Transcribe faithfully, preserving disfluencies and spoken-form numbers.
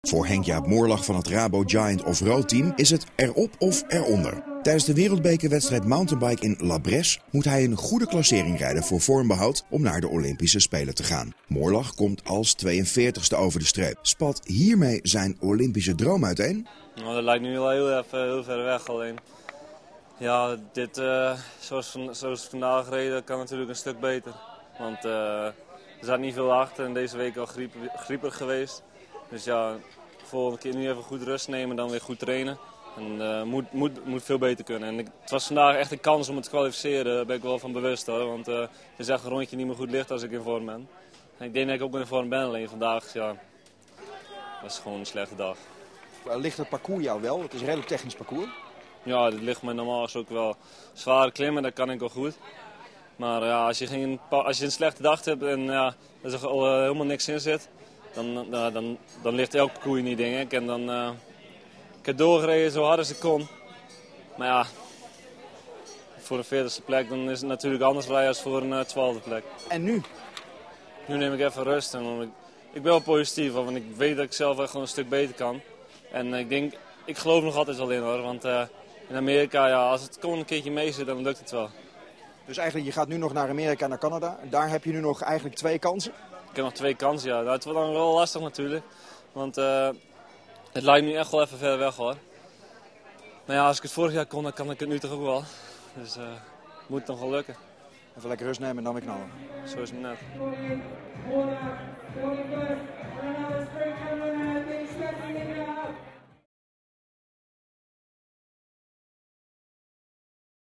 Voor Henk-Jaap Moorlag van het Rabo Giant Offroad Team is het erop of eronder. Tijdens de wereldbekerwedstrijd mountainbike in La Bresse moet hij een goede klassering rijden voor vormbehoud om naar de Olympische Spelen te gaan. Moorlag komt als tweeënveertigste over de streep. Spat hiermee zijn Olympische droom uiteen? Nou, dat lijkt nu wel heel, even, heel ver weg alleen. Ja, dit, uh, zoals, zoals vandaag gereden kan natuurlijk een stuk beter. Want uh, er zat niet veel achter en deze week al griep, grieperig geweest. Dus ja, de volgende keer nu even goed rust nemen, dan weer goed trainen. En uh, moet, moet, moet veel beter kunnen. En ik, het was vandaag echt een kans om het te kwalificeren, daar ben ik wel van bewust hoor. Want uh, het is echt een rondje niet meer goed licht als ik in vorm ben. En ik denk dat ik ook in vorm ben, alleen vandaag ja, was gewoon een slechte dag. Ligt het parcours jou wel? Het is een redelijk technisch parcours. Ja, dit ligt me normaal ook wel. Zware klimmen, dat kan ik wel goed. Maar ja, als je, geen, als je een slechte dag hebt en ja, er al uh, helemaal niks in zit, dan, uh, dan, dan ligt elk parcours niet, denk ik. En dan, uh, ik heb doorgereden zo hard als ik kon. Maar ja, voor de veertigste plek dan is het natuurlijk anders vrij als voor een uh, twaalfde plek. En nu? Nu neem ik even rust. En ik, ik ben wel positief, want ik weet dat ik zelf echt gewoon een stuk beter kan. En ik denk, ik geloof nog altijd wel in hoor. Want uh, in Amerika, ja, als het gewoon een keertje mee zit, dan lukt het wel. Dus eigenlijk, je gaat nu nog naar Amerika en naar Canada. Daar heb je nu nog eigenlijk twee kansen? Ik heb nog twee kansen, ja. Het wordt dan wel lastig natuurlijk. Want uh, het lijkt nu echt wel even ver weg hoor. Maar ja, als ik het vorig jaar kon, dan kan ik het nu toch ook wel. Dus uh, het moet nog wel lukken. Even lekker rust nemen en dan weer knallen. Zo is het net.